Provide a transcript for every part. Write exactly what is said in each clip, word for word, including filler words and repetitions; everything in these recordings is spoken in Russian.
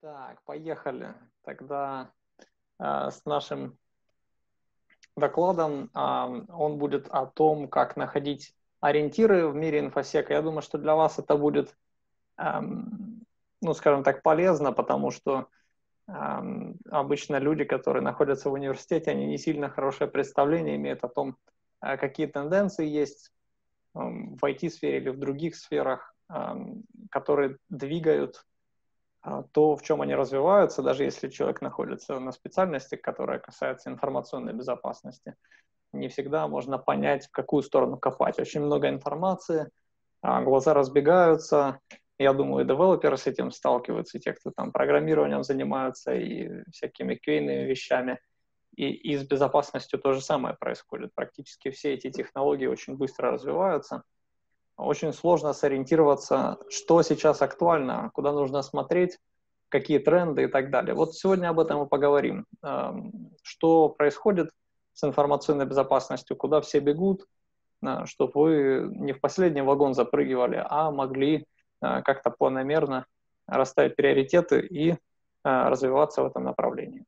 Так, поехали. Тогда э, с нашим докладом. Э, он будет о том, как находить ориентиры в мире инфосека. Я думаю, что для вас это будет, э, ну, скажем так, полезно, потому что э, обычно люди, которые находятся в университете, они не сильно хорошее представление имеют о том, э, какие тенденции есть э, в ай ти-сфере или в других сферах, э, которые двигают то, в чем они развиваются, даже если человек находится на специальности, которая касается информационной безопасности. Не всегда можно понять, в какую сторону копать. Очень много информации, глаза разбегаются. Я думаю, и девелоперы с этим сталкиваются, и те, кто там программированием занимаются, и всякими квейными вещами. И, и с безопасностью то же самое происходит. Практически все эти технологии очень быстро развиваются. Очень сложно сориентироваться, что сейчас актуально, куда нужно смотреть, какие тренды и так далее. Вот сегодня об этом мы поговорим. Что происходит с информационной безопасностью, куда все бегут, чтобы вы не в последний вагон запрыгивали, а могли как-то планомерно расставить приоритеты и развиваться в этом направлении.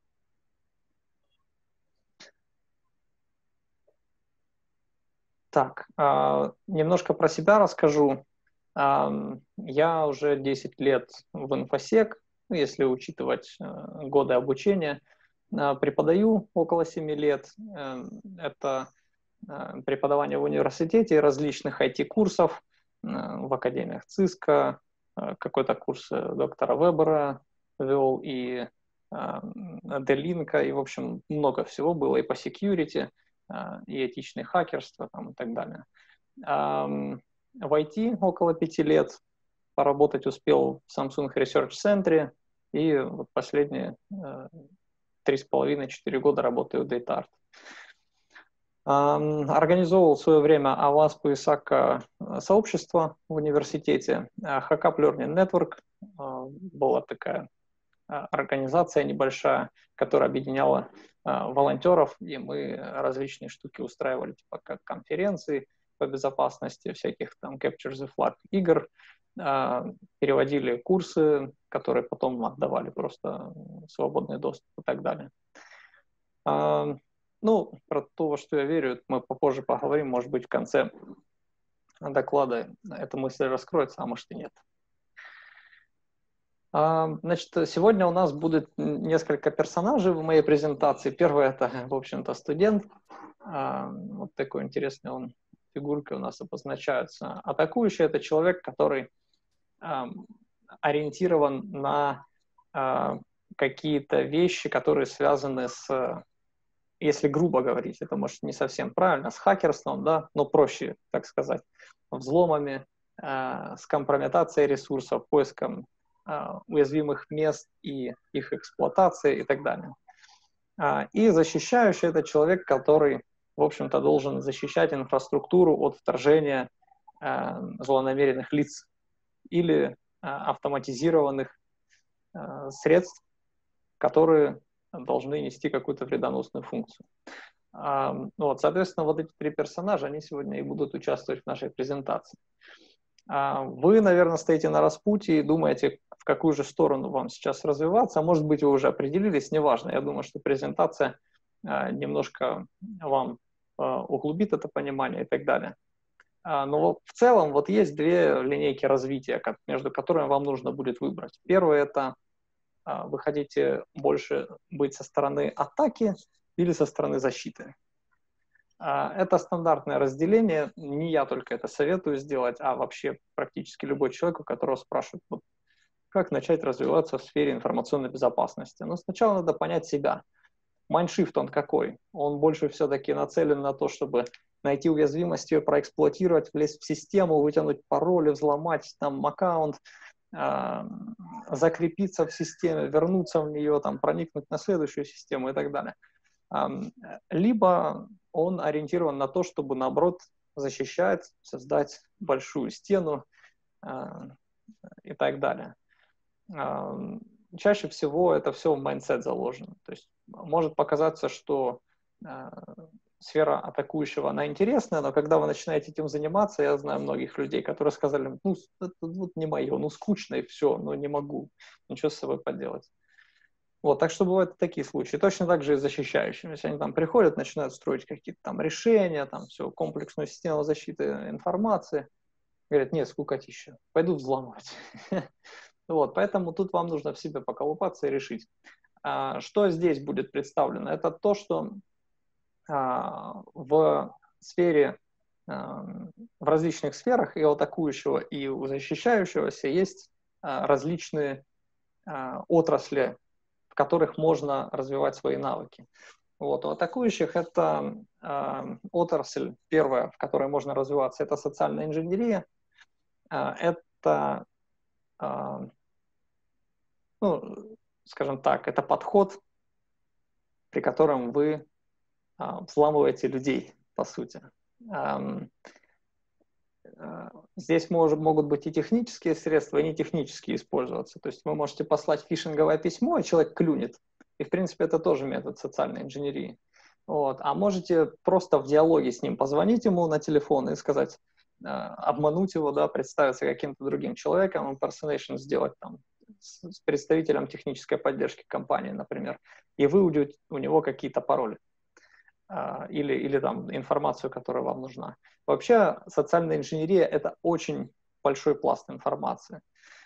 Так, немножко про себя расскажу. Я уже десять лет в инфосек, если учитывать годы обучения. Преподаю около семи лет. Это преподавание в университете, различных ай ти-курсов в академиях ЦИСКО, какой-то курс доктора Вебера вел, и Делинка, и, в общем, много всего было и по security, и этичное хакерство там, и так далее. В ай ти около пяти лет, поработать успел в Samsung Research Center, и вот последние три с половиной-четыре года работаю в DataArt. Организовывал в свое время Аваспу и Сака сообщество в университете. Hackup Learning Network была такая организация небольшая, которая объединяла волонтеров, и мы различные штуки устраивали, типа как конференции по безопасности, всяких там Capture the Flag игр, переводили курсы, которые потом отдавали просто свободный доступ и так далее. Ну, про то, во что я верю, мы попозже поговорим, может быть, в конце доклада эта мысль раскроется, а может и нет. Значит, сегодня у нас будет несколько персонажей в моей презентации. Первый — это, в общем-то, студент. Вот такой интересный он фигуркой у нас обозначается. Атакующий — это человек, который ориентирован на какие-то вещи, которые связаны с, если грубо говорить, это может не совсем правильно, с хакерством, да, но проще, так сказать, взломами, с компрометацией ресурсов, поиском уязвимых мест и их эксплуатации и так далее. И защищающий — это человек, который, в общем-то, должен защищать инфраструктуру от вторжения злонамеренных лиц или автоматизированных средств, которые должны нести какую-то вредоносную функцию. Вот, соответственно, вот эти три персонажа, они сегодня и будут участвовать в нашей презентации. Вы, наверное, стоите на распутье и думаете, в какую же сторону вам сейчас развиваться. А может быть, вы уже определились, неважно. Я думаю, что презентация немножко вам углубит это понимание и так далее. Но в целом вот есть две линейки развития, между которыми вам нужно будет выбрать. Первое — это вы хотите больше быть со стороны атаки или со стороны защиты. Это стандартное разделение, не я только это советую сделать, а вообще практически любой человек, у которого спрашивают, вот, как начать развиваться в сфере информационной безопасности. Но сначала надо понять себя. Майндшифт он какой? Он больше все-таки нацелен на то, чтобы найти уязвимость, ее проэксплуатировать, влезть в систему, вытянуть пароли, взломать там аккаунт, э, закрепиться в системе, вернуться в нее, там, проникнуть на следующую систему и так далее. Либо он ориентирован на то, чтобы, наоборот, защищать, создать большую стену э, и так далее. Э, чаще всего это все в майндсет заложено. То есть может показаться, что э, сфера атакующего, она интересная, но когда вы начинаете этим заниматься, я знаю многих людей, которые сказали, ну, это вот не мое, ну, скучно и все, но не могу ничего с собой поделать. Вот, так что бывают такие случаи. Точно так же и с защищающими. Если они там приходят, начинают строить какие-то там решения, там все, комплексную систему защиты информации, говорят, нет, скукотища, пойду взламывать. Вот, поэтому тут вам нужно в себе поколупаться и решить. Что здесь будет представлено? Это то, что в сфере, в различных сферах и у атакующего, и у защищающегося есть различные отрасли, в которых можно развивать свои навыки. Вот. У атакующих это отрасль первая, в которой можно развиваться, это социальная инженерия. Это, ну, скажем так, это подход, при котором вы взламываете людей, по сути. Здесь может, могут быть и технические средства, и не технические использоваться. То есть вы можете послать фишинговое письмо, и человек клюнет. И, в принципе, это тоже метод социальной инженерии. Вот. А можете просто в диалоге с ним позвонить ему на телефон и сказать, обмануть его, да, представиться каким-то другим человеком, impersonation сделать там с, с представителем технической поддержки компании, например, и выудить у него какие-то пароли. Или, или там информацию, которая вам нужна. Вообще социальная инженерия — это очень большой пласт информации.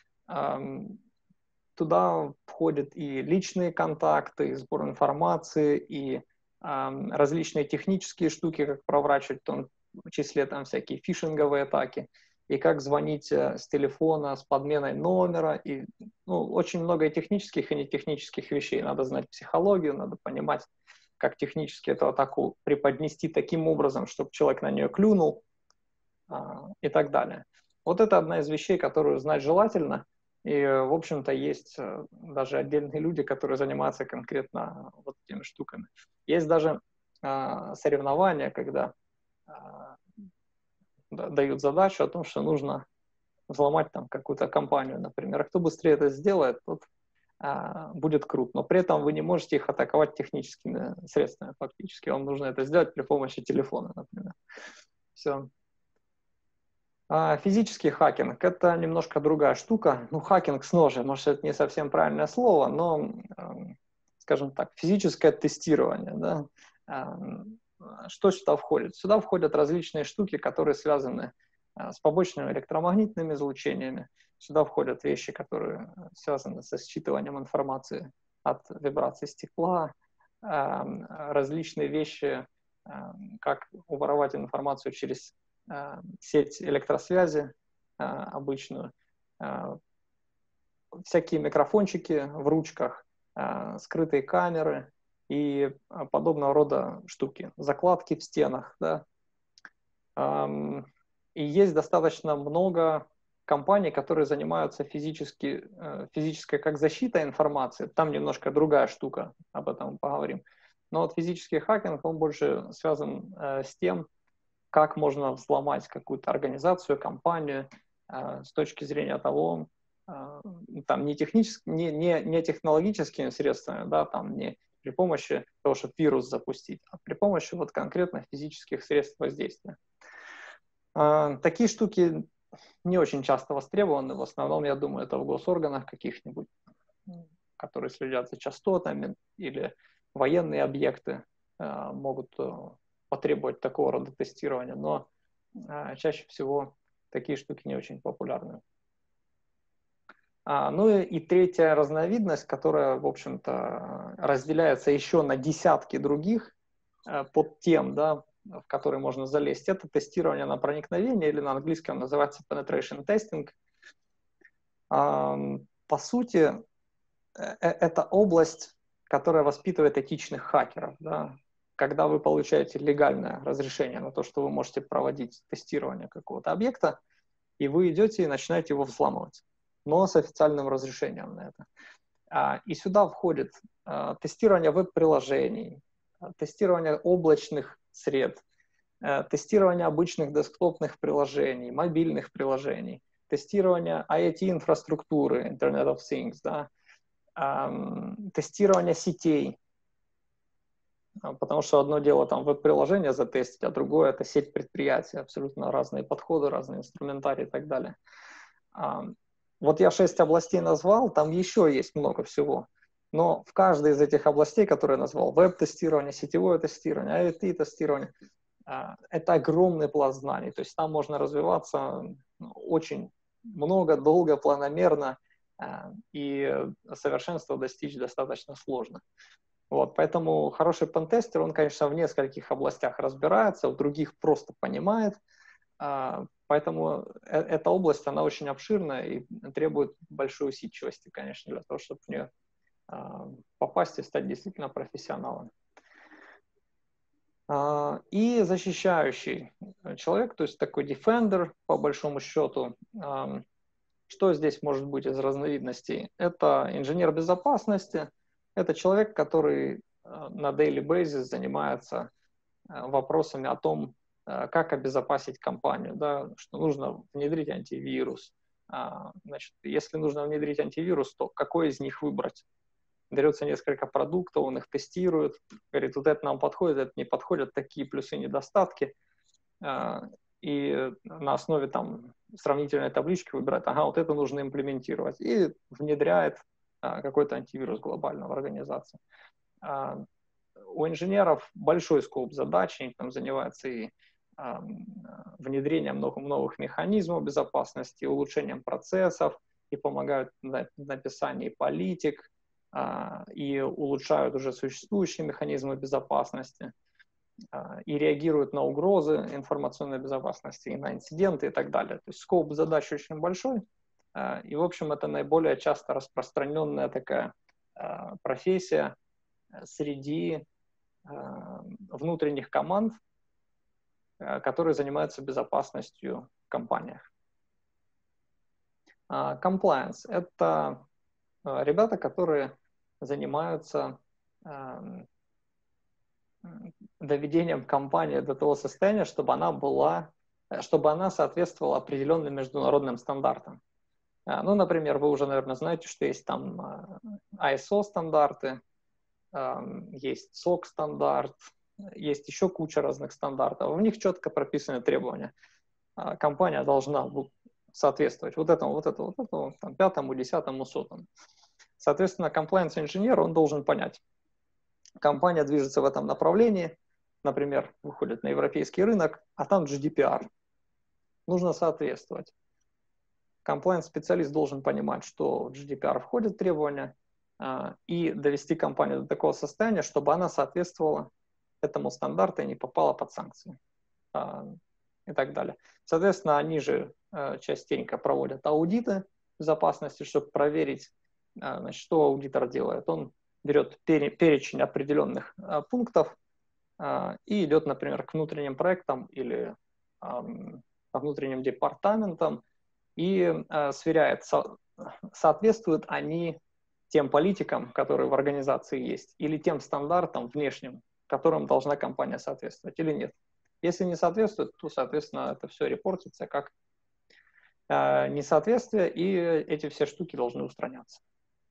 Туда входят и личные контакты, и сбор информации, и различные технические штуки, как проворачивать, в том числе там всякие фишинговые атаки, и как звонить с телефона с подменой номера, и ну, очень много и технических, и нетехнических вещей. Надо знать психологию, надо понимать, как технически эту атаку преподнести таким образом, чтобы человек на нее клюнул а, и так далее. Вот это одна из вещей, которую знать желательно. И, в общем-то, есть даже отдельные люди, которые занимаются конкретно вот этими штуками. Есть даже а, соревнования, когда а, дают задачу о том, что нужно взломать там какую-то компанию, например. А кто быстрее это сделает, тот будет круто, но при этом вы не можете их атаковать техническими средствами фактически. Вам нужно это сделать при помощи телефона, например. Все. А физический хакинг — это немножко другая штука. Ну, хакинг с ножа, может, это не совсем правильное слово, но, скажем так, физическое тестирование. Да? Что сюда входит? Сюда входят различные штуки, которые связаны с побочными электромагнитными излучениями. Сюда входят вещи, которые связаны со считыванием информации от вибраций стекла, различные вещи, как уворовать информацию через сеть электросвязи обычную, всякие микрофончики в ручках, скрытые камеры и подобного рода штуки, закладки в стенах. Да? И есть достаточно много компаний, которые занимаются физически, физической как защитой информации. Там немножко другая штука, об этом поговорим. Но вот физический хакинг, он больше связан э, с тем, как можно взломать какую-то организацию, компанию э, с точки зрения того, э, там не, технически, не, не, не технологическими средствами, да, там не при помощи того, чтобы вирус запустить, а при помощи вот конкретно физических средств воздействия. Э, такие штуки не очень часто востребованы. В основном, я думаю, это в госорганах каких-нибудь, которые следят за частотами, или военные объекты э, могут э, потребовать такого рода тестирования, но э, чаще всего такие штуки не очень популярны. А, ну и, и третья разновидность, которая, в общем-то, разделяется еще на десятки других э, подтем, да, в которые можно залезть, это тестирование на проникновение, или на английском называется penetration testing. По сути, это область, которая воспитывает этичных хакеров. Да? Когда вы получаете легальное разрешение на то, что вы можете проводить тестирование какого-то объекта, и вы идете и начинаете его взламывать, но с официальным разрешением на это. И сюда входит тестирование веб-приложений, тестирование облачных сред, тестирование обычных десктопных приложений, мобильных приложений, тестирование ай о ти-инфраструктуры, Internet of Things, да, тестирование сетей, Потому что одно дело там веб-приложение затестить, а другое — это сеть предприятий, абсолютно разные подходы, разные инструментарии и так далее. Вот я шесть областей назвал, там еще есть много всего. Но в каждой из этих областей, которые я назвал, веб-тестирование, сетевое тестирование, ай о ти-тестирование, это огромный пласт знаний. То есть там можно развиваться очень много, долго, планомерно, и совершенства достичь достаточно сложно. Вот, поэтому хороший пентестер, он, конечно, в нескольких областях разбирается, в других просто понимает. Поэтому эта область, она очень обширная и требует большой усидчивости, конечно, для того, чтобы в нее попасть и стать действительно профессионалом. И защищающий человек, то есть такой defender, по большому счету. Что здесь может быть из разновидностей? Это инженер безопасности, это человек, который на daily basis занимается вопросами о том, как обезопасить компанию, да, что нужно внедрить антивирус. Значит, если нужно внедрить антивирус, то какой из них выбрать? Берется несколько продуктов, он их тестирует, говорит, вот это нам подходит, это не подходит, такие плюсы и недостатки. И на основе там сравнительной таблички выбирает, ага, вот это нужно имплементировать. И внедряет какой-то антивирус глобально в организацию. У инженеров большой скоп задач, они там занимаются и внедрением новых, новых механизмов безопасности, улучшением процессов, и помогают в написании политик, и улучшают уже существующие механизмы безопасности, и реагируют на угрозы информационной безопасности, и на инциденты и так далее. То есть скоп задач очень большой, и, в общем, это наиболее часто распространенная такая профессия среди внутренних команд, которые занимаются безопасностью в компаниях. Compliance — это ребята, которые занимаются доведением компании до того состояния, чтобы она была, чтобы она соответствовала определенным международным стандартам. Ну, например, вы уже, наверное, знаете, что есть там ай эс о-стандарты, есть сок-стандарт, есть еще куча разных стандартов. В них четко прописаны требования. Компания должна соответствовать вот этому, вот этому, вот этому, там, пятому, десятому, сотому. Соответственно, compliance-инженер, он должен понять, компания движется в этом направлении, например, выходит на европейский рынок, а там джи ди пи ар. Нужно соответствовать. Compliance-специалист должен понимать, что в джи ди пи ар входят требования, и довести компанию до такого состояния, чтобы она соответствовала этому стандарту и не попала под санкции и так далее. Соответственно, они же частенько проводят аудиты безопасности, чтобы проверить, значит, что аудитор делает. Он берет перечень определенных пунктов и идет, например, к внутренним проектам или по внутренним департаментам и сверяет, соответствуют они тем политикам, которые в организации есть, или тем стандартам внешним, которым должна компания соответствовать, или нет. Если не соответствует, то, соответственно, это все репортится как э, несоответствие, и эти все штуки должны устраняться.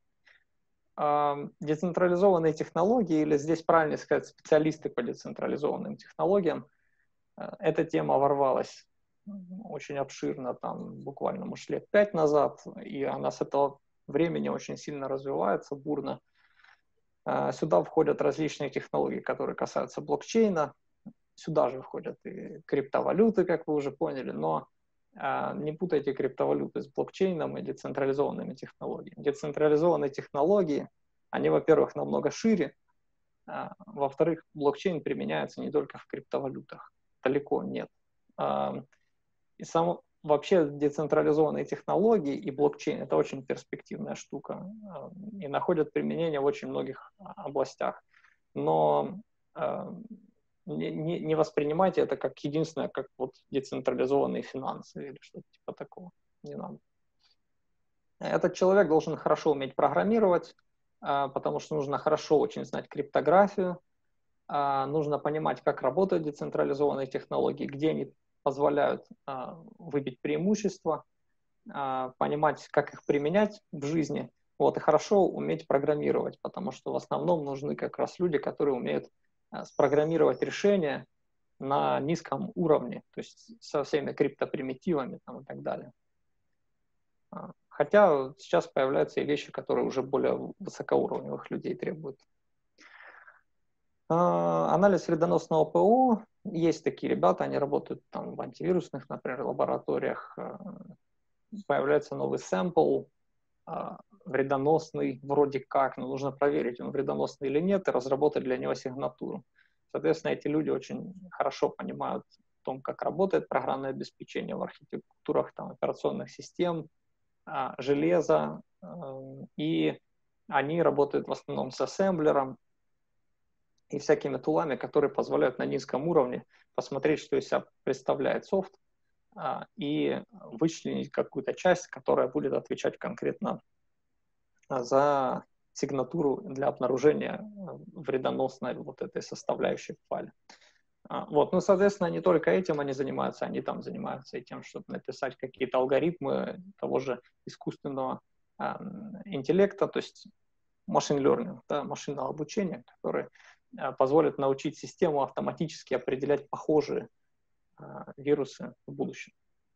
Э, децентрализованные технологии, или здесь правильно сказать, специалисты по децентрализованным технологиям, э, эта тема ворвалась очень обширно, там буквально, может, лет пять назад, и она с этого времени очень сильно развивается, бурно. Сюда входят различные технологии, которые касаются блокчейна. Сюда же входят и криптовалюты, как вы уже поняли, но не путайте криптовалюты с блокчейном и децентрализованными технологиями. Децентрализованные технологии, они, во-первых, намного шире, во-вторых, блокчейн применяется не только в криптовалютах, далеко нет. И сам, вообще децентрализованные технологии и блокчейн — это очень перспективная штука и находят применение в очень многих областях. Но э, не, не воспринимайте это как единственное, как вот децентрализованные финансы или что-то типа такого. Не надо. Этот человек должен хорошо уметь программировать, э, потому что нужно хорошо очень знать криптографию, э, нужно понимать, как работают децентрализованные технологии, где они позволяют а, выбить преимущества, а, понимать, как их применять в жизни, вот, и хорошо уметь программировать, потому что в основном нужны как раз люди, которые умеют спрограммировать решение на низком уровне, то есть со всеми криптопримитивами там, и так далее. Хотя сейчас появляются и вещи, которые уже более высокоуровневых людей требуют. Анализ вредоносного ПО. Есть такие ребята, они работают там в антивирусных, например, лабораториях. Появляется новый сэмпл, вредоносный вроде как, но нужно проверить, он вредоносный или нет, и разработать для него сигнатуру. Соответственно, эти люди очень хорошо понимают о том, как работает программное обеспечение в архитектурах там, операционных систем, железа, и они работают в основном с ассемблером и всякими тулами, которые позволяют на низком уровне посмотреть, что из себя представляет софт, и вычленить какую-то часть, которая будет отвечать конкретно за сигнатуру для обнаружения вредоносной вот этой составляющей в файле. Вот. Ну, соответственно, не только этим они занимаются, они там занимаются и тем, чтобы написать какие-то алгоритмы того же искусственного э, интеллекта, то есть machine learning, да, машинного обучения, который э, позволит научить систему автоматически определять похожие э, вирусы в будущем.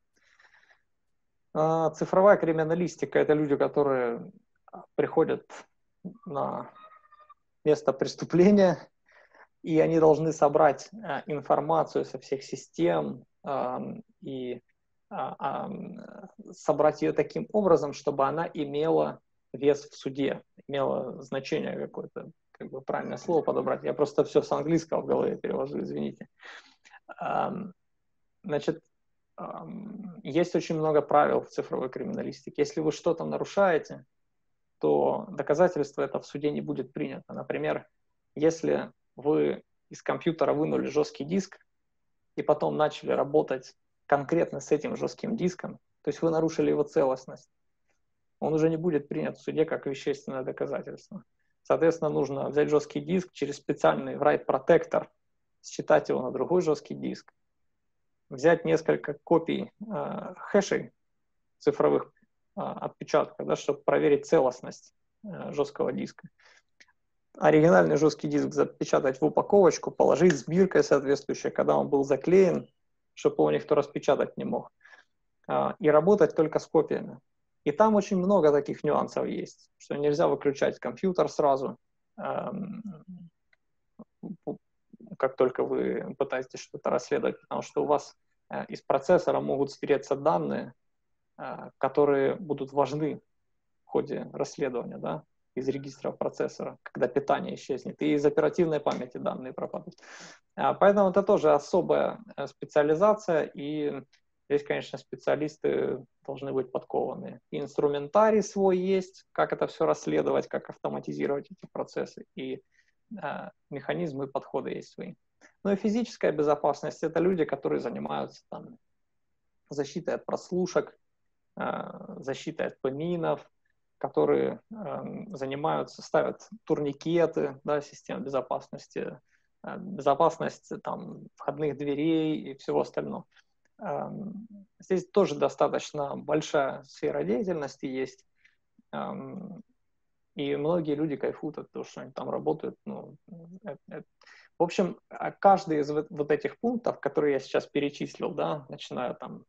Э, цифровая криминалистика — это люди, которые приходят на место преступления, и они должны собрать э, информацию со всех систем э, и э, э, собрать ее таким образом, чтобы она имела вес в суде, имела значение какое-то, как бы правильное слово подобрать. Я просто все с английского в голове перевожу, извините. Э, значит, э, есть очень много правил в цифровой криминалистике. Если вы что-то нарушаете, то доказательство это в суде не будет принято. Например, если вы из компьютера вынули жесткий диск и потом начали работать конкретно с этим жестким диском, то есть вы нарушили его целостность, он уже не будет принят в суде как вещественное доказательство. Соответственно, нужно взять жесткий диск, через специальный write protector считать его на другой жесткий диск, взять несколько копий э, хэшей цифровых э, отпечатков, да, чтобы проверить целостность э, жесткого диска. Оригинальный жесткий диск запечатать в упаковочку, положить с биркой соответствующей, когда он был заклеен, чтобы его никто распечатать не мог. И работать только с копиями. И там очень много таких нюансов есть, что нельзя выключать компьютер сразу, как только вы пытаетесь что-то расследовать, потому что у вас из процессора могут стереться данные, которые будут важны в ходе расследования, да? Из регистра процессора, когда питание исчезнет, и из оперативной памяти данные пропадут. Поэтому это тоже особая специализация, и здесь, конечно, специалисты должны быть подкованные. И инструментарий свой есть, как это все расследовать, как автоматизировать эти процессы, и э, механизмы и подходы есть свои. Ну и физическая безопасность — это люди, которые занимаются там, защитой от прослушек, э, защитой от поминов, которые э, занимаются, ставят турникеты, да, системы безопасности, э, безопасность там, входных дверей и всего остального. Э, здесь тоже достаточно большая сфера деятельности есть, э, и многие люди кайфуют от того, что они там работают. Ну, это, это. В общем, каждый из вот, вот этих пунктов, которые я сейчас перечислил, да, начиная там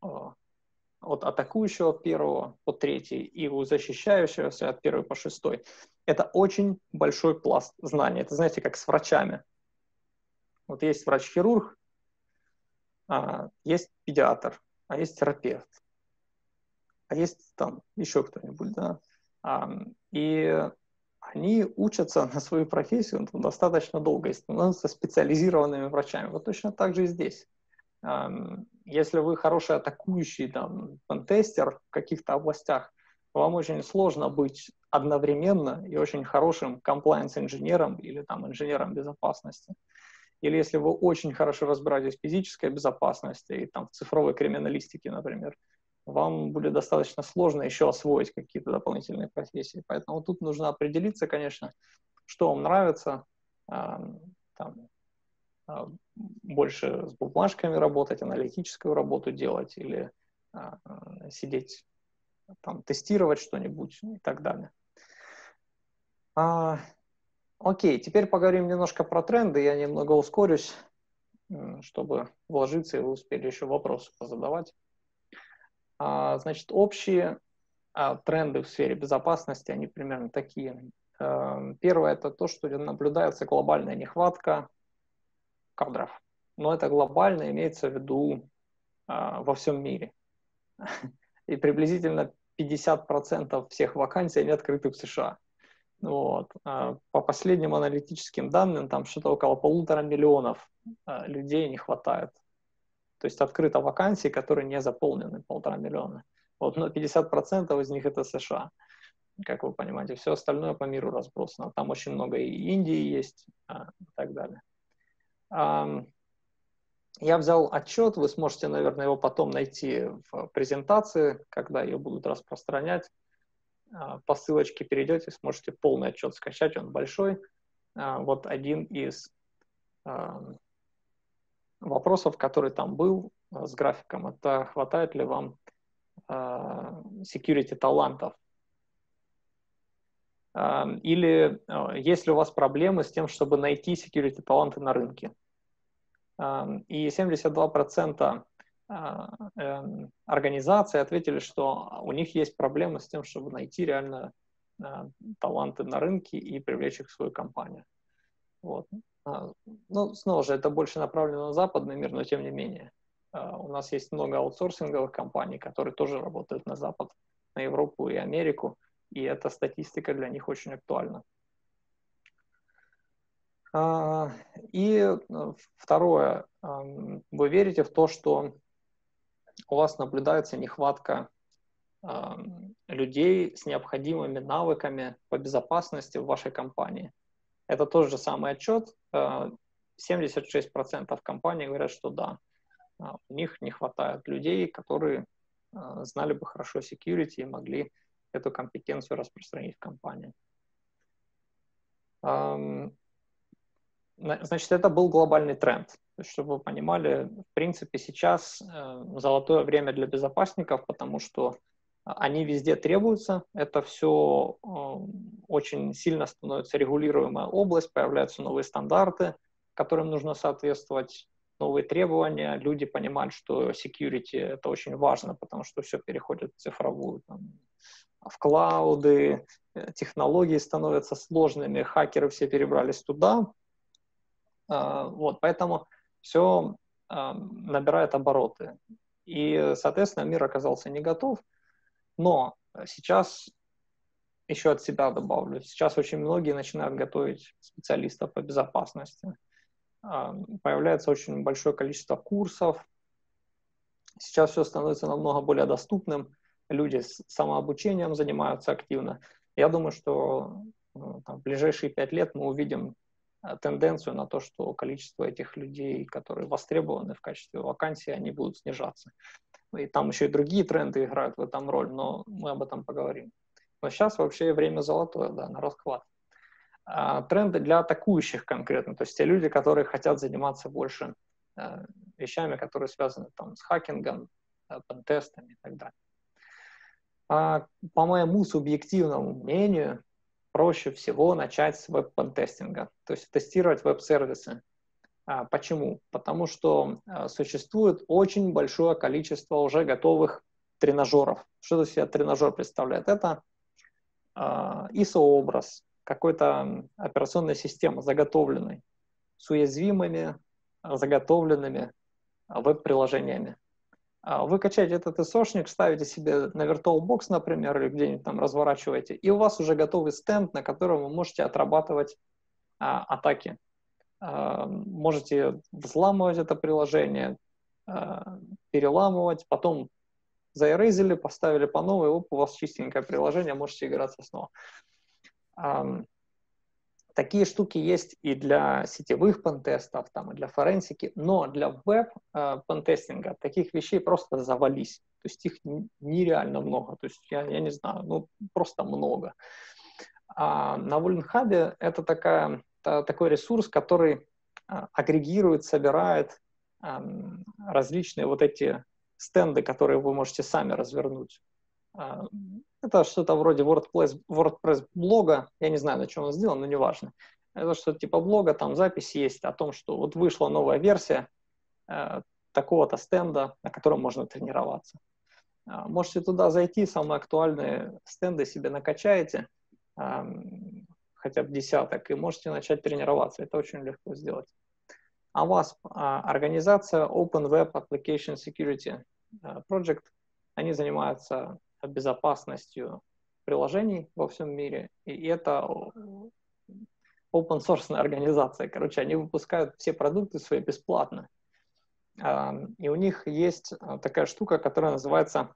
от атакующего первого по третий и у защищающегося от первого по шестой. Это очень большой пласт знаний. Это, знаете, как с врачами. Вот есть врач-хирург, а, есть педиатр, а есть терапевт, а есть там еще кто-нибудь, да. А, и они учатся на свою профессию ну, достаточно долго и становятся специализированными врачами. Вот точно так же и здесь. Если вы хороший атакующий там, пентестер в каких-то областях, вам очень сложно быть одновременно и очень хорошим комплаенс-инженером или там, инженером безопасности. Или если вы очень хорошо разбираетесь в физической безопасности и там, в цифровой криминалистике, например, вам будет достаточно сложно еще освоить какие-то дополнительные профессии. Поэтому тут нужно определиться, конечно, что вам нравится, там, больше с бумажками работать, аналитическую работу делать или а, сидеть, там, тестировать что-нибудь и так далее. А, Окей, теперь поговорим немножко про тренды. Я немного ускорюсь, чтобы вложиться, и вы успели еще вопросы позадавать. А, значит, общие а, тренды в сфере безопасности, они примерно такие. А, первое – это то, что наблюдается глобальная нехватка кадров. Но это глобально имеется в виду а, во всем мире. И приблизительно пятьдесят процентов всех вакансий, они открыты в США. Вот. А по последним аналитическим данным, там что-то около полутора миллионов а, людей не хватает. То есть открыто вакансий, которые не заполнены, полтора миллиона. Вот, но пятьдесят процентов из них это США. Как вы понимаете, все остальное по миру разбросано. Там очень много и Индии есть, а, и так далее. А, я взял отчет, вы сможете, наверное, его потом найти в презентации, когда ее будут распространять. По ссылочке перейдете, сможете полный отчет скачать, он большой. Вот один из вопросов, который там был с графиком, это хватает ли вам security талантов. Или есть ли у вас проблемы с тем, чтобы найти security таланты на рынке. И семьдесят два процента организаций ответили, что у них есть проблемы с тем, чтобы найти реально таланты на рынке и привлечь их в свою компанию. Вот. Ну, снова же, это больше направлено на западный мир, но тем не менее. У нас есть много аутсорсинговых компаний, которые тоже работают на Запад, на Европу и Америку, и эта статистика для них очень актуальна. И второе, вы верите в то, что у вас наблюдается нехватка людей с необходимыми навыками по безопасности в вашей компании. Это тот же самый отчет. семьдесят шесть процентов компаний говорят, что да, у них не хватает людей, которые знали бы хорошо security и могли эту компетенцию распространить в компании. Значит, это был глобальный тренд. Чтобы вы понимали, в принципе, сейчас золотое время для безопасников, потому что они везде требуются. Это все очень сильно становится регулируемая область, появляются новые стандарты, которым нужно соответствовать, новые требования. Люди понимают, что security — это очень важно, потому что все переходит в цифровую, там, в клауды, технологии становятся сложными, хакеры все перебрались туда. Вот, поэтому все набирает обороты. И, соответственно, мир оказался не готов. Но сейчас еще от себя добавлю. Сейчас очень многие начинают готовить специалистов по безопасности. Появляется очень большое количество курсов. Сейчас все становится намного более доступным. Люди с самообучением занимаются активно. Я думаю, что там, в ближайшие пять лет мы увидим тенденцию на то, что количество этих людей, которые востребованы в качестве вакансий, они будут снижаться. И там еще и другие тренды играют в этом роль, но мы об этом поговорим. Но сейчас вообще время золотое, да, на расхват. А, тренды для атакующих конкретно, то есть те люди, которые хотят заниматься больше а, вещами, которые связаны там, с хакингом, а, пентестами и так далее. А, по моему субъективному мнению, проще всего начать с веб-пентестинга, то есть тестировать веб-сервисы. А, почему? Потому что а, существует очень большое количество уже готовых тренажеров. Что из себя тренажер представляет? Это а, ай эс о-образ, какой-то операционной системы заготовленной, с уязвимыми, заготовленными веб-приложениями. Вы качаете этот ай эс о-шник, ставите себе на VirtualBox, например, или где-нибудь там разворачиваете, и у вас уже готовый стенд, на котором вы можете отрабатывать а, атаки. А, можете взламывать это приложение, а, переламывать, потом заэрейзили, поставили по новой, оп, у вас чистенькое приложение, можете играться снова. А, такие штуки есть и для сетевых пентестов, там, и для форенсики, но для веб-пентестинга таких вещей просто завались. То есть их нереально много. То есть я, я не знаю, ну просто много. А на Vuln Hub это такая, такой ресурс, который агрегирует, собирает различные вот эти стенды, которые вы можете сами развернуть. Это что-то вроде WordPress, WordPress блога, я не знаю, на чем он сделан, но неважно. Это что-то типа блога, там запись есть о том, что вот вышла новая версия э, такого-то стенда, на котором можно тренироваться. Э, можете туда зайти, самые актуальные стенды себе накачаете, э, хотя бы десяток, и можете начать тренироваться. Это очень легко сделать. авасп, э, организация Open Web Application Security э, Project, они занимаются безопасностью приложений во всем мире, и это open-source организация. Короче, они выпускают все продукты свои бесплатно. И у них есть такая штука, которая называется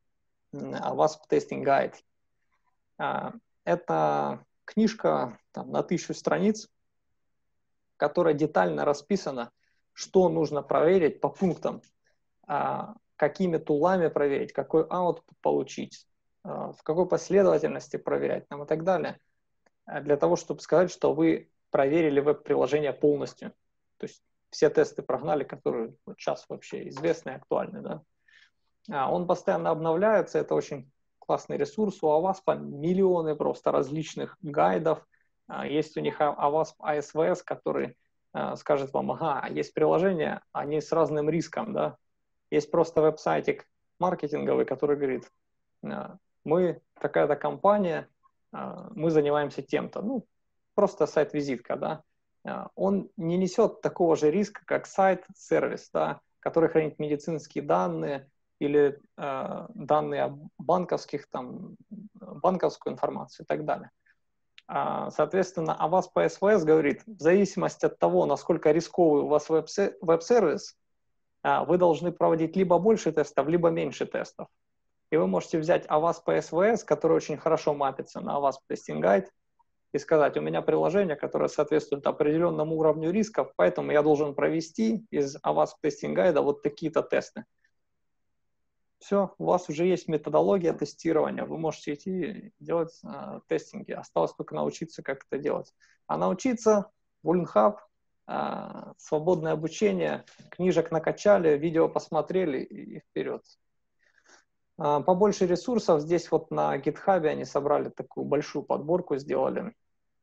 авасп Testing Guide. Это книжка там, на тысячу страниц, в которой детально расписано, что нужно проверить по пунктам, какими тулами проверить, какой output получить, в какой последовательности проверять там, и так далее, для того, чтобы сказать, что вы проверили веб-приложение полностью. То есть все тесты прогнали, которые вот сейчас вообще известны и актуальны. Да? А он постоянно обновляется, это очень классный ресурс. У авасп миллионы просто различных гайдов. Есть у них авасп эй эс ви эс, который скажет вам, ага, есть приложения, они с разным риском. Да? Есть просто веб-сайтик маркетинговый, который говорит, мы такая-то компания, мы занимаемся тем-то. Ну, просто сайт-визитка, да. Он не несет такого же риска, как сайт-сервис, да, который хранит медицинские данные или э, данные о банковских, там, банковскую информацию и так далее. А, соответственно, авасп эй эс ви эс говорит, в зависимости от того, насколько рисковый у вас веб-сервис, вы должны проводить либо больше тестов, либо меньше тестов. И вы можете взять авасп эй эс ви эс, который очень хорошо мапится на авасп Testing Guide, и сказать, у меня приложение, которое соответствует определенному уровню рисков, поэтому я должен провести из авасп Testing Guide вот такие-то тесты. Все, у вас уже есть методология тестирования, вы можете идти и делать э, тестинги. Осталось только научиться, как это делать. А научиться, WoolNHub, э, свободное обучение, книжек накачали, видео посмотрели и, и вперед. Побольше ресурсов. Здесь вот на GitHub они собрали такую большую подборку, сделали.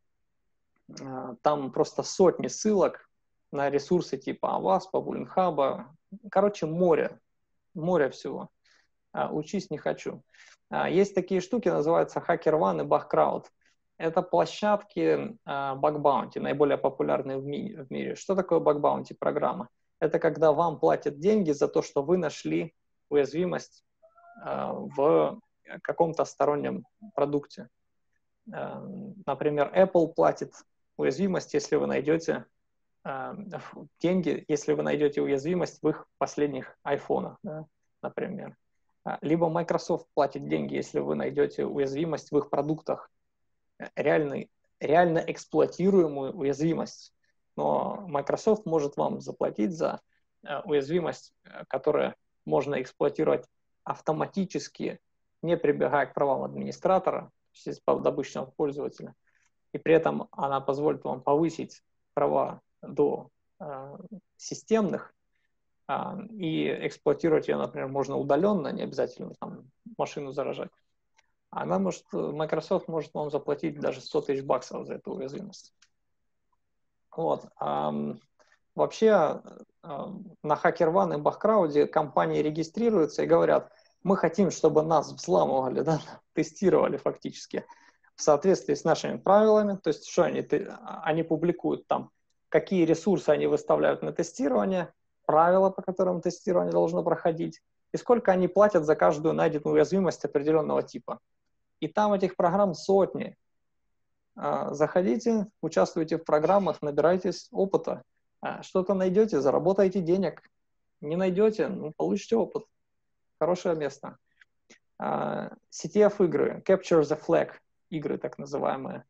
Там просто сотни ссылок на ресурсы типа авасп, WoolNHub. Короче, море. Море всего. Учись не хочу. Есть такие штуки, называются HackerOne и BugCrowd. Это площадки Bug Bounty, наиболее популярные в ми- в мире. Что такое Bug Bounty программа? Это когда вам платят деньги за то, что вы нашли уязвимость в каком-то стороннем продукте. Например, Apple платит уязвимость, если вы найдете деньги, если вы найдете уязвимость в их последних айфонах, да, например. Либо Microsoft платит деньги, если вы найдете уязвимость в их продуктах, реальный, реально эксплуатируемую уязвимость. Но Microsoft может вам заплатить за уязвимость, которая можно эксплуатировать автоматически, не прибегая к правам администратора, то есть под обычного пользователя, и при этом она позволит вам повысить права до э, системных, э, и эксплуатировать ее, например, можно удаленно, не обязательно там машину заражать. Она может, Microsoft может вам заплатить даже сто тысяч баксов за эту уязвимость. Вот. Um, Вообще на HackerOne и BugCrowd компании регистрируются и говорят, мы хотим, чтобы нас взламывали, да, тестировали фактически в соответствии с нашими правилами. То есть что они, они публикуют там, какие ресурсы они выставляют на тестирование, правила, по которым тестирование должно проходить, и сколько они платят за каждую найденную уязвимость определенного типа. И там этих программ сотни. Заходите, участвуйте в программах, набирайтесь опыта. Что-то найдете, заработаете денег. Не найдете, ну, получите опыт. Хорошее место. си ти эф-игры, Capture the Flag, игры так называемые.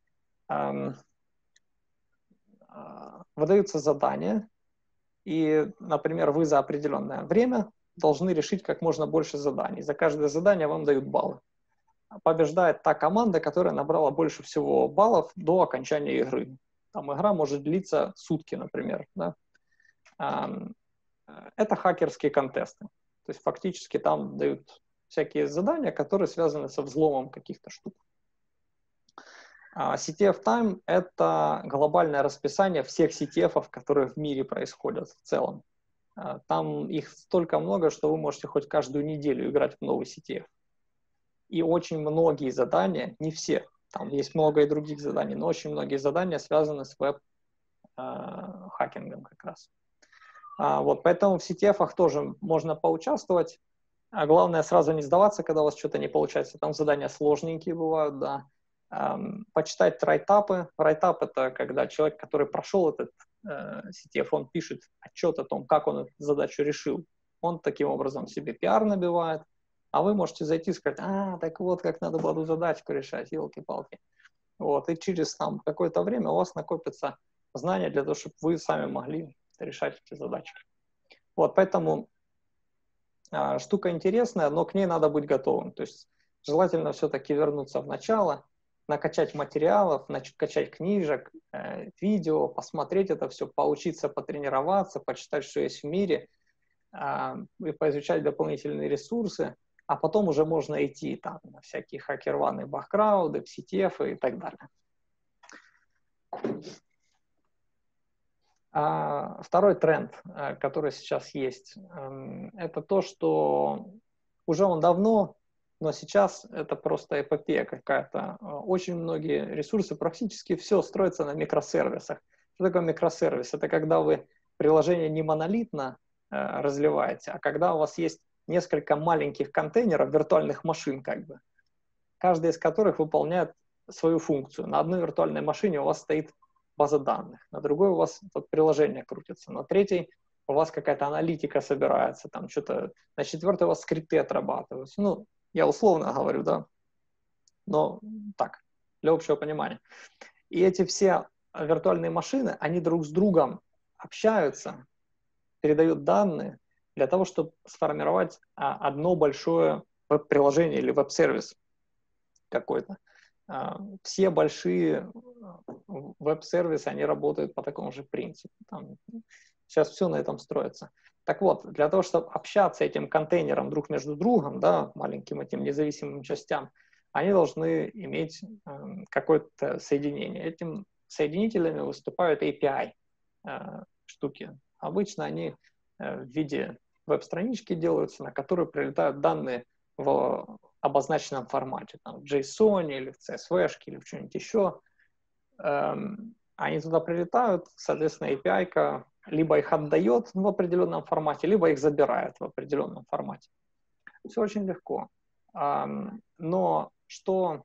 Выдаются задания, и, например, вы за определенное время должны решить как можно больше заданий. За каждое задание вам дают баллы. Побеждает та команда, которая набрала больше всего баллов до окончания игры. Там игра может длиться сутки, например. Да? Это хакерские контесты. То есть фактически там дают всякие задания, которые связаны со взломом каких-то штук. си ти эф Time — это глобальное расписание всех си ти эф-ов, которые в мире происходят в целом. Там их столько много, что вы можете хоть каждую неделю играть в новый си ти эф. И очень многие задания, не все, там есть много и других заданий, но очень многие задания связаны с веб-хакингом как раз. Вот, поэтому в си ти эф-ах тоже можно поучаствовать. А главное, сразу не сдаваться, когда у вас что-то не получается. Там задания сложненькие бывают, да. Эм, почитать райтапы. Райтап — это когда человек, который прошел этот э, си ти эф, он пишет отчет о том, как он эту задачу решил. Он таким образом себе пиар набивает. А вы можете зайти и сказать: а, так вот, как надо было эту задачку решать, елки-палки. Вот, и через там какое-то время у вас накопятся знания для того, чтобы вы сами могли решать эти задачи. Вот, поэтому штука интересная, но к ней надо быть готовым. То есть желательно все-таки вернуться в начало, накачать материалов, накачать книжек, э, видео, посмотреть это все, поучиться, потренироваться, почитать, что есть в мире, э, и поизучать дополнительные ресурсы, а потом уже можно идти там на всякие хакерваны, бахкрауды, си ти эф и так далее. А второй тренд, который сейчас есть, это то, что уже он давно, но сейчас это просто эпопея какая-то. Очень многие ресурсы, практически все строится на микросервисах. Что такое микросервис? Это когда вы приложение не монолитно разливаете, а когда у вас есть несколько маленьких контейнеров, виртуальных машин, как бы, каждая из которых выполняет свою функцию. На одной виртуальной машине у вас стоит база данных, на другой у вас тут приложение крутится, на третьей у вас какая-то аналитика собирается, там что-то, на четвертой у вас скрипты отрабатываются. Ну, я условно говорю, да, но так, для общего понимания. И эти все виртуальные машины, они друг с другом общаются, передают данные для того, чтобы сформировать одно большое веб-приложение или веб-сервис какой-то. Все большие веб-сервисы, они работают по такому же принципу. Там сейчас все на этом строится. Так вот, для того, чтобы общаться этим контейнером друг между другом, да, маленьким этим независимым частям, они должны иметь э, какое-то соединение. Этим соединителями выступают эй пи ай э, штуки. Обычно они э, в виде веб-странички делаются, на которую прилетают данные в обозначенном формате, там, в JSON или в си эс ви или в что-нибудь еще. Эм, они туда прилетают, соответственно, эй пи ай-ка либо их отдает в определенном формате, либо их забирает в определенном формате. Все очень легко. Эм, но что,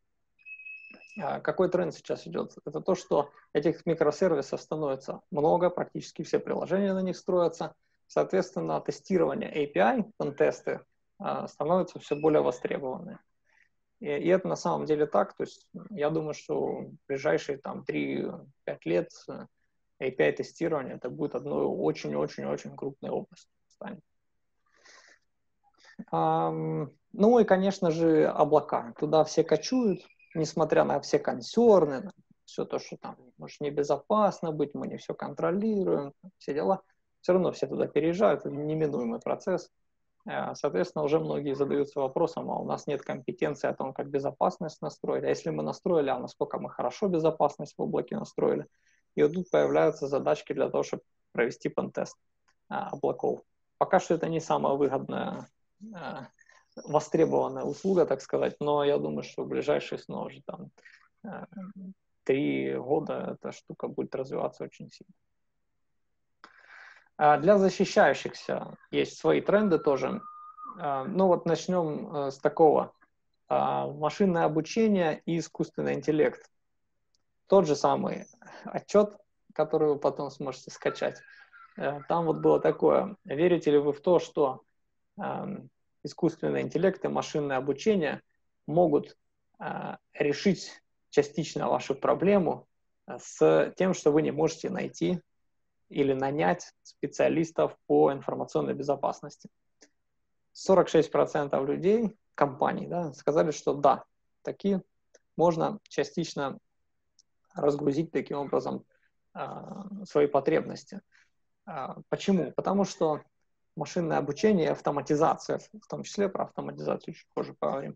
э, какой тренд сейчас идет? Это то, что этих микросервисов становится много, практически все приложения на них строятся. Соответственно, тестирование эй пи ай, тесты, становятся все более востребованы. И, и это на самом деле так. То есть я думаю, что в ближайшие там три-пять лет эй пи ай-тестирование это будет одной очень-очень-очень крупной областью. Станет. Um, ну и, конечно же, облака. Туда все кочуют, несмотря на все консерны, все то, что там может небезопасно быть, мы не все контролируем, все дела. Все равно все туда переезжают, это неминуемый процесс. Соответственно, уже многие задаются вопросом, а у нас нет компетенции о том, как безопасность настроить. А если мы настроили, а насколько мы хорошо безопасность в облаке настроили? И вот тут появляются задачки для того, чтобы провести пентест облаков. Пока что это не самая выгодная, востребованная услуга, так сказать, но я думаю, что в ближайшие снова же там три года эта штука будет развиваться очень сильно. Для защищающихся есть свои тренды тоже. Ну вот начнем с такого. Машинное обучение и искусственный интеллект. Тот же самый отчет, который вы потом сможете скачать. Там вот было такое. Верите ли вы в то, что искусственный интеллект и машинное обучение могут решить частично вашу проблему с тем, что вы не можете найти или нанять специалистов по информационной безопасности? сорок шесть процентов людей, компаний, да, сказали, что да, такие можно частично разгрузить таким образом э, свои потребности. Э, почему? Потому что машинное обучение и автоматизация, в том числе про автоматизацию чуть позже поговорим,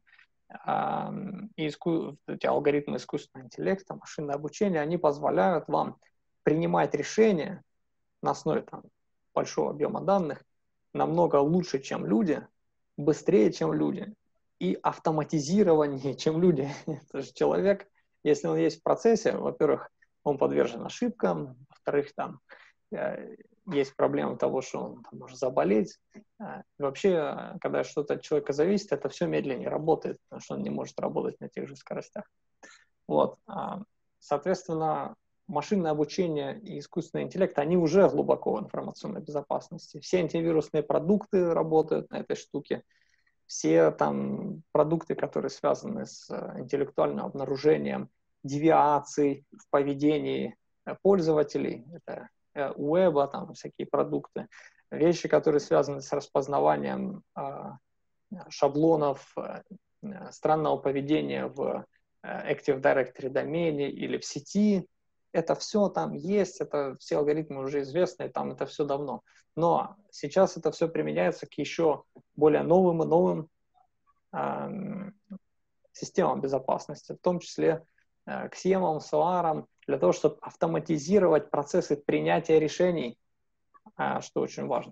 И иску... эти алгоритмы искусственного интеллекта, машинное обучение, они позволяют вам принимать решения на основе там, большого объема данных намного лучше, чем люди, быстрее, чем люди, и автоматизированнее, чем люди. Это же человек, если он есть в процессе, во-первых, он подвержен ошибкам, во-вторых, там э, есть проблема того, что он там, может заболеть. Э, вообще, когда что-то от человека зависит, это все медленнее работает, потому что он не может работать на тех же скоростях. Вот. Соответственно, машинное обучение и искусственный интеллект, они уже глубоко в информационной безопасности. Все антивирусные продукты работают на этой штуке. Все там продукты, которые связаны с интеллектуальным обнаружением девиаций в поведении пользователей, это у веба, там всякие продукты, вещи, которые связаны с распознаванием шаблонов странного поведения в Active Directory домене или в сети. Это все там есть, это все алгоритмы уже известны, там это все давно. Но сейчас это все применяется к еще более новым и новым э, системам безопасности, в том числе э, к сиэмам, соарам, для того, чтобы автоматизировать процессы принятия решений, э, что очень важно.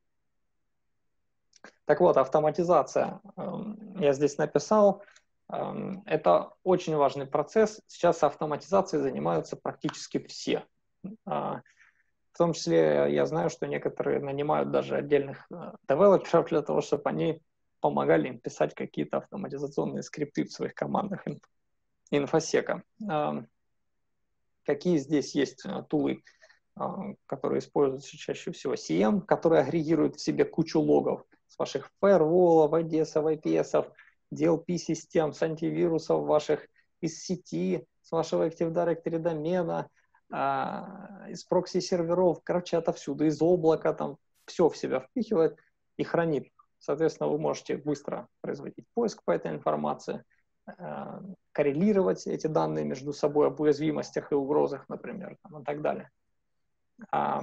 Так вот, автоматизация. Э, я здесь написал. Это очень важный процесс. Сейчас автоматизацией занимаются практически все. В том числе я знаю, что некоторые нанимают даже отдельных девелоперов для того, чтобы они помогали им писать какие-то автоматизационные скрипты в своих командах инфосека. Какие здесь есть тулы, которые используются чаще всего? си эм, который агрегирует в себе кучу логов с ваших фаерволов, ай ди эс, ай пи эс, ди эл пи-систем, с антивирусов ваших, из сети, с вашего Active Directory домена, э, из прокси-серверов, короче, отовсюду, из облака, там все в себя впихивает и хранит. Соответственно, вы можете быстро производить поиск по этой информации, э, коррелировать эти данные между собой об уязвимостях и угрозах, например, там, и так далее. Э,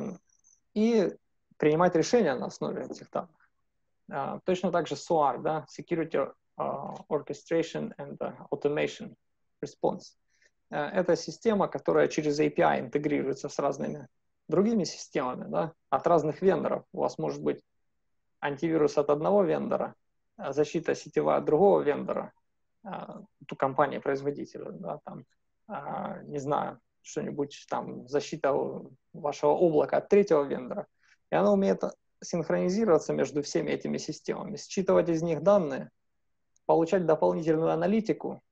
и принимать решения на основе этих данных. Э, точно так же соар, да, Security Uh, orchestration and uh, automation response. Uh, это система, которая через эй пи ай интегрируется с разными другими системами, да, от разных вендоров. У вас может быть антивирус от одного вендора, защита сетевая от другого вендора, uh, у компании-производителя, да, там, uh, не знаю, что-нибудь там, защита вашего облака от третьего вендора. И она умеет синхронизироваться между всеми этими системами, считывать из них данные, получать дополнительную аналитику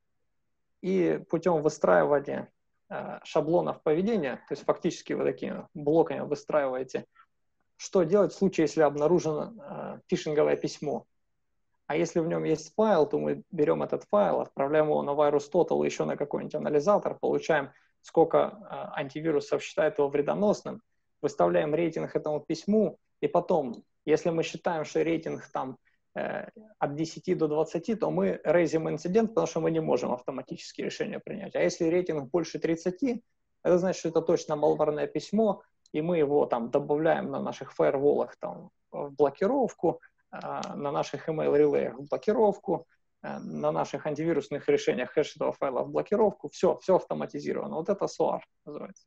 и путем выстраивания э, шаблонов поведения, то есть фактически вы такими блоками выстраиваете, что делать в случае, если обнаружено э, фишинговое письмо. А если в нем есть файл, то мы берем этот файл, отправляем его на VirusTotal, еще на какой-нибудь анализатор, получаем, сколько э, антивирусов считает его вредоносным, выставляем рейтинг этому письму, и потом, если мы считаем, что рейтинг там от десяти до двадцати, то мы рейзим инцидент, потому что мы не можем автоматически решение принять. А если рейтинг больше тридцати, это значит, что это точно малварное письмо, и мы его там добавляем на наших фаерволах там, в блокировку, на наших email-релеях в блокировку, на наших антивирусных решениях хэш этого файла в блокировку. Все, все автоматизировано. Вот это соар называется.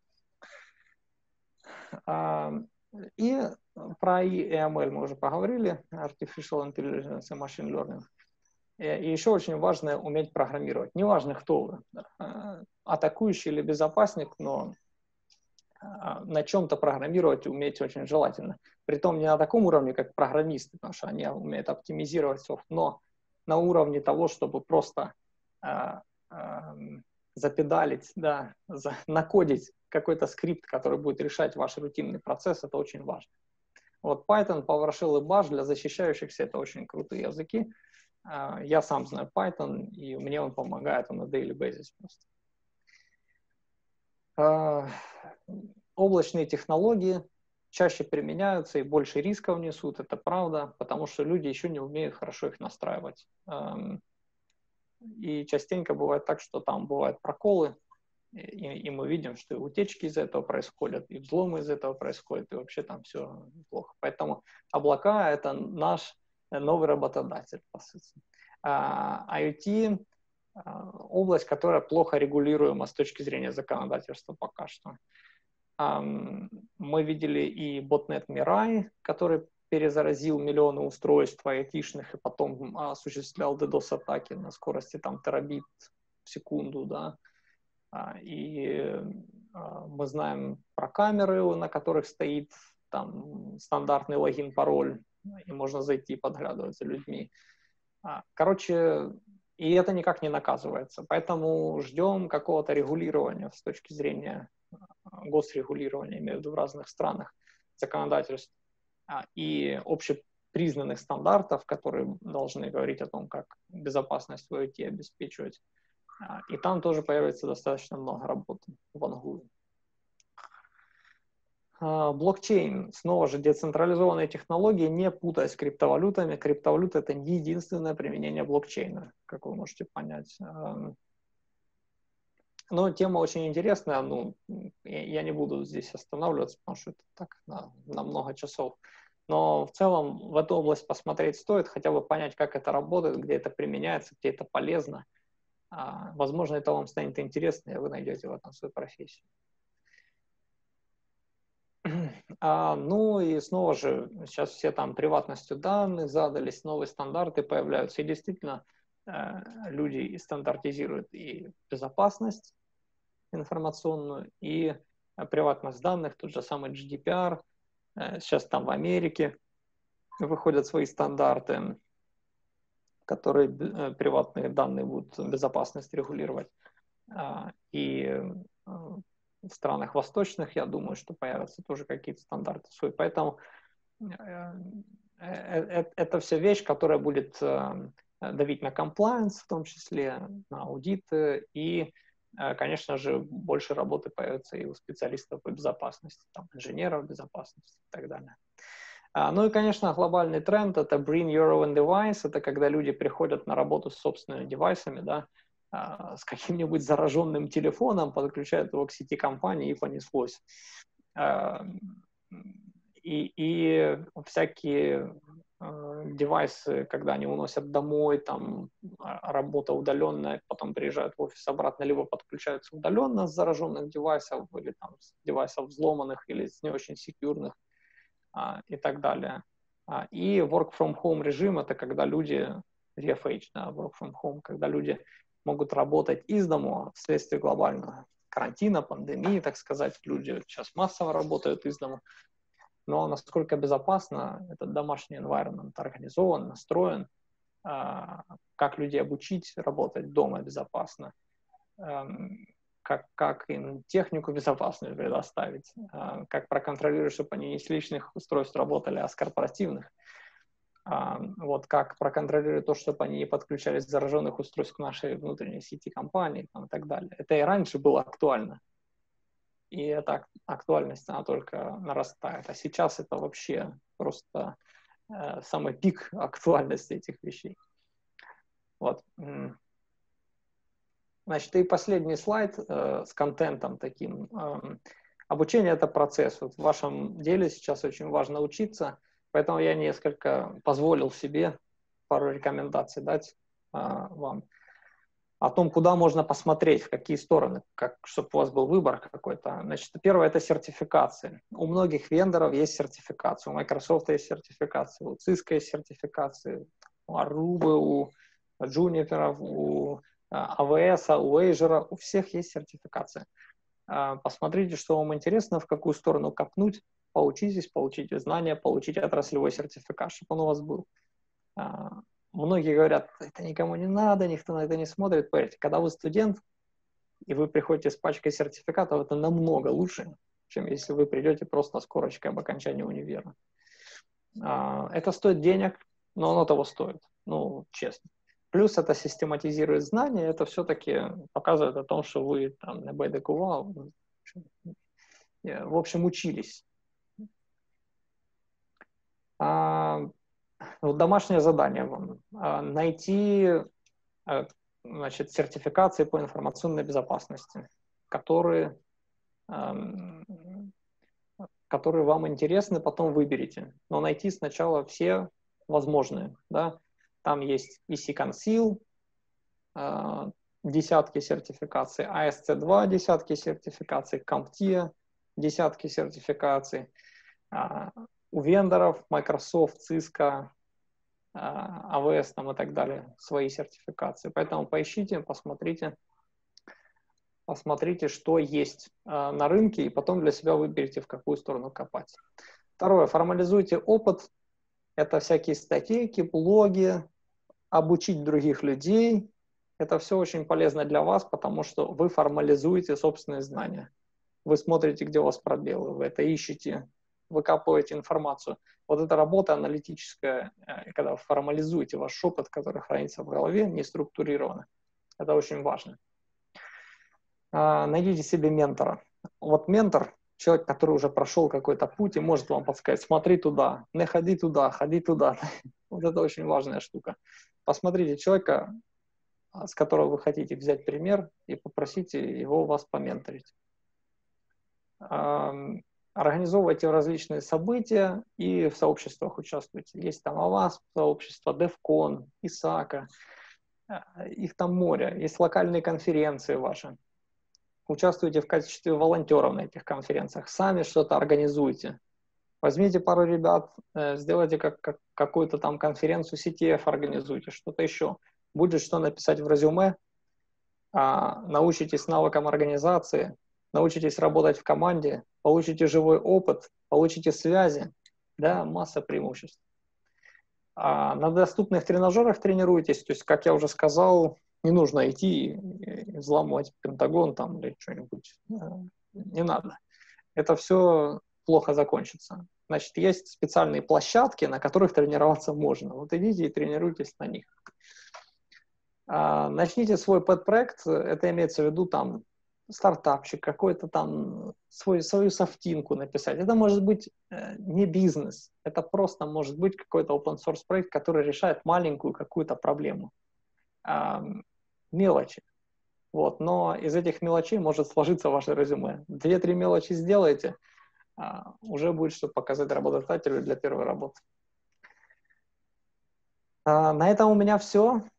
И про эй и эм эл мы уже поговорили, Artificial Intelligence и Machine Learning. И еще очень важно уметь программировать. Неважно, кто вы, атакующий или безопасник, но на чем-то программировать уметь очень желательно. Притом не на таком уровне, как программисты, потому что они умеют оптимизировать софт, но на уровне того, чтобы просто э, э, запедалить, да, за, накодить какой-то скрипт, который будет решать ваш рутинный процесс, это очень важно. Вот Python, PowerShell и Bash для защищающихся это очень крутые языки. Я сам знаю Python, и мне он помогает на daily basis просто. Облачные технологии чаще применяются и больше рисков несут, это правда, потому что люди еще не умеют хорошо их настраивать. И частенько бывает так, что там бывают проколы, и, и мы видим, что и утечки из этого происходят, и взломы из этого происходят, и вообще там все плохо. Поэтому облака — это наш новый работодатель, по сути. IoT область, которая плохо регулируема с точки зрения законодательства пока что. Мы видели и ботнет Mirai, который перезаразил миллионы устройств айтишных и потом осуществлял ддос-атаки на скорости там терабит в секунду, да. И мы знаем про камеры, на которых стоит там стандартный логин, пароль, и можно зайти и подглядывать за людьми. Короче, и это никак не наказывается. Поэтому ждем какого-то регулирования с точки зрения госрегулирования, имею в виду в разных странах, законодательств и общепризнанных стандартов, которые должны говорить о том, как безопасность в IoT обеспечивать. И там тоже появится достаточно много работы в Ангуле. Блокчейн, снова же децентрализованные технологии, не путая с криптовалютами. Криптовалюта — это не единственное применение блокчейна, как вы можете понять. Но тема очень интересная, ну, я не буду здесь останавливаться, потому что это так на, на много часов. Но в целом в эту область посмотреть стоит, хотя бы понять, как это работает, где это применяется, где это полезно. Возможно, это вам станет интересно, и вы найдете в этом свою профессию. А, ну и снова же, сейчас все там приватностью данных задались, новые стандарты появляются, и действительно э, люди и стандартизируют и безопасность информационную, и э, приватность данных, тот же самый джи ди пи ар, э, сейчас там в Америке выходят свои стандарты, которые э, приватные данные будут безопасность регулировать, э, и э, в странах восточных, я думаю, что появятся тоже какие-то стандарты свои. Поэтому это все вещь, которая будет давить на комплайенс, в том числе на аудиты, и, конечно же, больше работы появится и у специалистов по безопасности, там, инженеров безопасности и так далее. Ну и, конечно, глобальный тренд — это bring your own device, это когда люди приходят на работу с собственными девайсами, да, с каким-нибудь зараженным телефоном, подключают его к сети компании, и понеслось. И, и всякие девайсы, когда они уносят домой, там работа удаленная, потом приезжают в офис обратно, либо подключаются удаленно с зараженных девайсов, или там с девайсов взломанных, или с не очень секьюрных, и так далее. И work from home режим — это когда люди, ви эф эйч, да, work from home, когда люди могут работать из дома вследствие глобального карантина, пандемии, так сказать. Люди сейчас массово работают из дома. Но насколько безопасно этот домашний environment организован, настроен, как людей обучить работать дома безопасно, как, как им технику безопасную предоставить, как проконтролировать, чтобы они не с личных устройств работали, а с корпоративных. Вот как проконтролировать то, чтобы они не подключались к зараженных устройств к нашей внутренней сети компании, там, и так далее. Это и раньше было актуально. И эта актуальность, она только нарастает. А сейчас это вообще просто э, самый пик актуальности этих вещей. Вот. Значит, и последний слайд э, с контентом таким. Э, обучение — это процесс. Вот в вашем деле сейчас очень важно учиться. Поэтому я несколько позволил себе пару рекомендаций дать а, вам о том, куда можно посмотреть, в какие стороны, как, чтобы у вас был выбор какой-то. Значит, первое — это сертификации. У многих вендоров есть сертификации. У Microsoft есть сертификации, у Cisco есть сертификации, у Aruba, у Juniper, у эй ви эс, у Azure, у всех есть сертификация. А, посмотрите, что вам интересно, в какую сторону копнуть. Поучитесь, получите знания, получите отраслевой сертификат, чтобы он у вас был. А, многие говорят, это никому не надо, никто на это не смотрит. Поверьте, когда вы студент, и вы приходите с пачкой сертификатов, это намного лучше, чем если вы придете просто с корочкой об окончании универа. А, это стоит денег, но оно того стоит, ну, честно. Плюс это систематизирует знания, это все-таки показывает о том, что вы там на БДКУ, в общем, учились. А, вот домашнее задание вам. А, найти, а, значит, сертификации по информационной безопасности, которые, а, которые вам интересны, потом выберите. Но найти сначала все возможные, да. Там есть и сиконсил, десятки сертификаций, эй эс си два десятки сертификаций, CompTIA десятки сертификаций. У вендоров Microsoft, Cisco, эй ви эс там, и так далее свои сертификации. Поэтому поищите, посмотрите, посмотрите, что есть на рынке, и потом для себя выберите, в какую сторону копать. Второе. Формализуйте опыт. Это всякие статейки, блоги, обучить других людей. Это все очень полезно для вас, потому что вы формализуете собственные знания. Вы смотрите, где у вас пробелы, вы это ищете, выкапываете информацию. Вот эта работа аналитическая, когда вы формализуете ваш опыт, который хранится в голове, не структурированно. Это очень важно. Найдите себе ментора. Вот ментор, человек, который уже прошел какой-то путь и может вам подсказать: смотри туда, не ходи туда, ходи туда. Вот это очень важная штука. Посмотрите человека, с которого вы хотите взять пример, и попросите его вас поменторить. Организовывайте различные события и в сообществах участвуйте. Есть там АВАСП, сообщество, DevCon, ИСАКа, их там море, есть локальные конференции ваши. Участвуйте в качестве волонтеров на этих конференциях, сами что-то организуйте. Возьмите пару ребят, сделайте как, как, какую-то там конференцию, си ти эф организуйте, что-то еще. Будет что написать в резюме, научитесь навыкам организации, научитесь работать в команде, получите живой опыт, получите связи, да, масса преимуществ. А на доступных тренажерах тренируйтесь, то есть, как я уже сказал, не нужно идти и взламывать Пентагон там или что-нибудь, не надо. Это все плохо закончится. Значит, есть специальные площадки, на которых тренироваться можно. Вот идите и тренируйтесь на них. А, начните свой пэт-проект, это имеется в виду там стартапчик, какой-то там свой, свою софтинку написать. Это может быть э, не бизнес, это просто может быть какой-то open-source проект, который решает маленькую какую-то проблему. Э, мелочи. Вот. Но из этих мелочей может сложиться ваше резюме. Две-три мелочи сделаете, э, уже будет что показать работодателю для первой работы. Э, на этом у меня все.